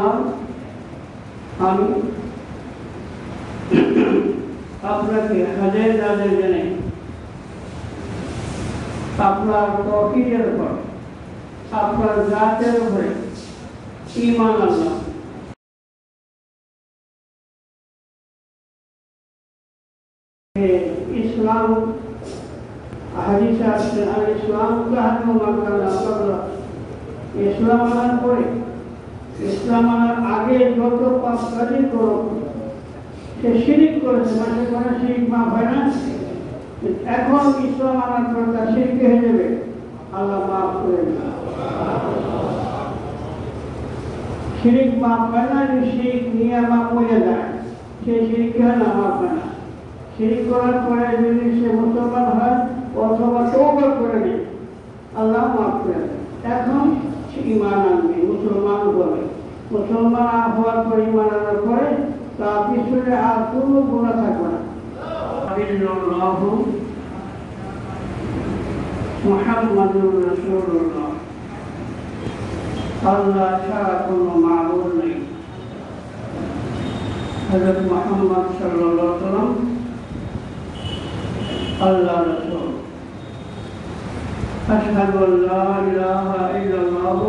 আল্লাহ আমি আপনাকে হাজার হাজার জানাই আপনার তৌহিদের উপর, আপনার জাতের উপরে ঈমান আনলাম। ইসলাম হাদিসে আসছে, আর ইসলাম কাহানো মাকানা করলা, ইসলাম আনার পরে, ইসলাম আনার আগে যত পাপ কাজই করো সে শিরিক করেছে, মাসে কোনো শিরিক মাফ হয় না। এখন ইসলাম আনার পর তার শিরিক হয়ে যাবে, আল্লাহ মাফ করে না। শিরিক মাফ হয় না, যে শিরিক নিয়ে মাফ হয়ে যায় সেই শিরিক হয় না, মাফ হয় না। শিরিক করার পরে যদি সে মুসলমান হয় অথবা তওবা করে নেয়, আল্লাহ মাফ করে দেয়। এখন সে ঈমান আনবে, মুসলমান হবে। মুসলমান হওয়ার পর ঈমান আনার পরে তার পিছনে আর কোনো গুনাহ থাকবে না। আল্লাহু মুহাম্মাদুর রাসূলুল্লাহ, আল্লাহ ছাড়া কোনো মাবুদ নেই। হযরত মুহাম্মদ সাল্লাল্লাহু আলাইহি ওয়াসাল্লাম আল্লাহ রাসূল। আশহাদু আল্লা ইলাহা ইল্লাল্লাহ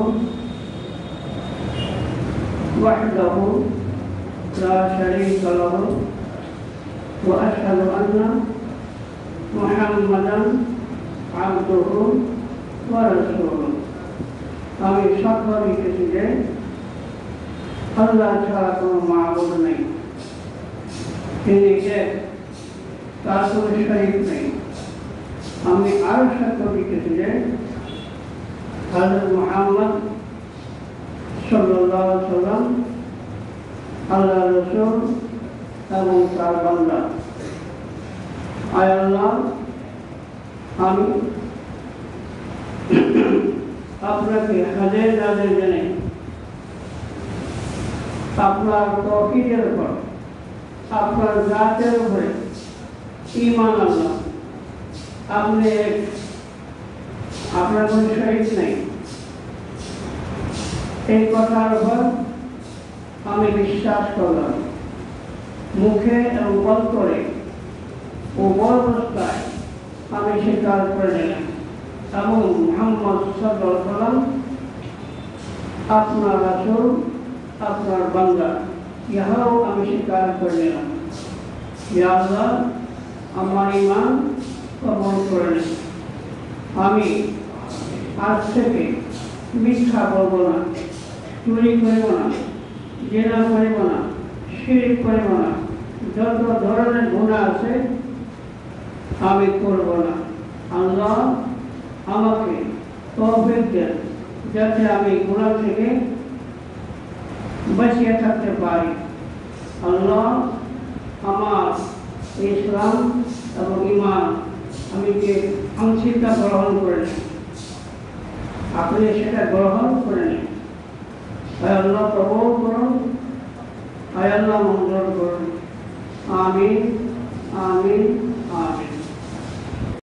ওয়াহদাহু লা শারীকা লাহু ওয়া আশহাদু আন্না মুহাম্মাদান আবদুহু ওয়া রাসূলুহু। আমি সাক্ষ্য দিতেছি যে আল্লাহ ছাড়া কোনো মাবুদ নেই, তিনি এক, তার কোনো শরীক নেই। আমি আরো সাক্ষ্য দিতেছি যে হযরত মুহাম্মদ সাল্লাল্লাহু আলাইহি ওয়াসাল্লাম আল্লাহ রাসূল এবং তার বান্দা। আয় আল্লাহ, আমি আপনাকে হাজার হাজার জানাই আপনার তৌহিদের উপর, আপনার জাতের উপরে ঈমান আনলাম। আপনি এক, আপনার কোনো শরীক নেই, এই কথার উপর আমি বিশ্বাস করলাম। মুখে এবং অন্তরে ও অবস্থায় আমি স্বীকার করে নিলাম এবং মুহাম্মদ সাল্লাল্লাহু আলাইহি ওয়াসাল্লাম আপনার রাসূল, আপনার বান্দা, ইহাও আমি স্বীকার করে নিলাম। ইয়া আল্লাহ, আমার ঈমান কবুল করে নিন। আমি আজ থেকে মিথ্যা বলব না, চুরি করব না, জিনা করব না, শিরক করব না, যত ধরনের গুনাহ আছে আমি করব না। আল্লাহ আমাকে তৌফিক দেন যাতে আমি গুনাহ থেকে বাঁচিয়ে থাকতে পারি। আল্লাহ আমার ইসলাম এবং ঈমান আমি যে আংশিকতা গ্রহণ করে নিই, আপনি সেটা গ্রহণ করে নিন।